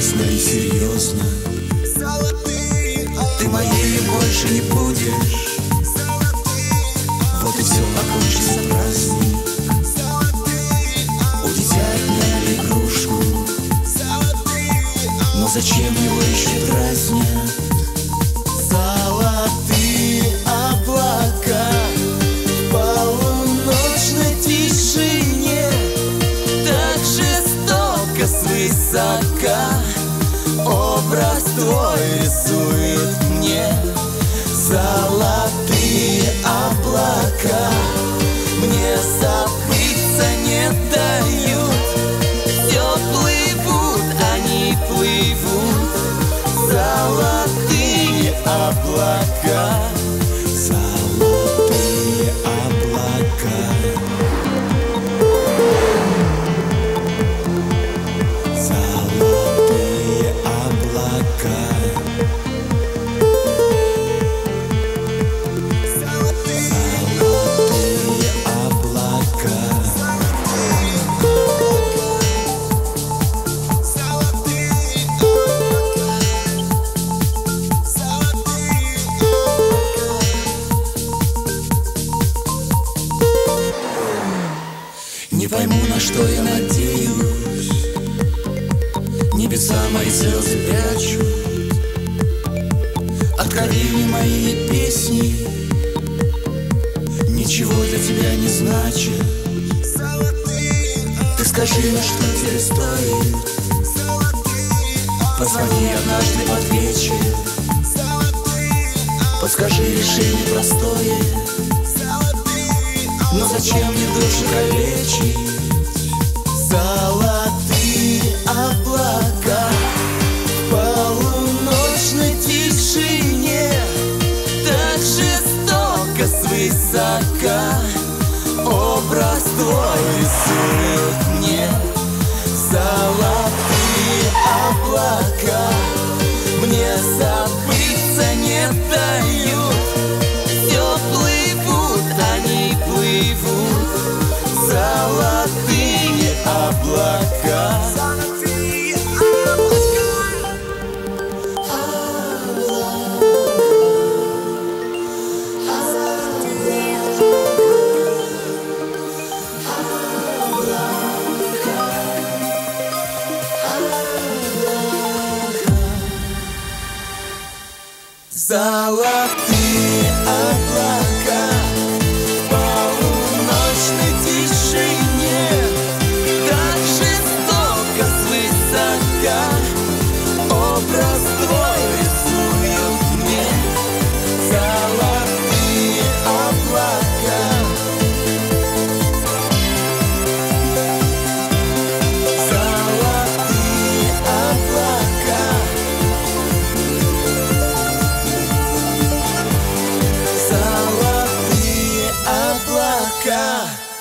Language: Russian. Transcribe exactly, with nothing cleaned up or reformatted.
честно и серьезно. Ты моей больше не будешь. Вот и все, окончится праздник. У дитя отняли игрушку, но зачем его еще дразнят? Золотые облака в полуночной тишине, так жестоко свысока образ твой рисует мне. Золотые облака мне забыться не дают. Все плывут, они плывут. Золотые облака, золотые облака. Золотые облака. Не пойму, на что я надеюсь. Небеса мои слезы прячут, откровения мои песни ничего для тебя не значит. Ты скажи, на что тебе стоит. Позвони однажды под вечер. Подскажи решение простое. Но зачем мне душу калечить? Золотые облака в полуночной тишине, так жестоко свысока образ твой рисует мне. Золотые облака мне забыться не дают. Все плывут, они плывут. Золотые облака. Золотые облака в полуночной тишине, так жестоко свысока образ твой рисуют мне. Золотые облака. Золотые облака. Золотые облака.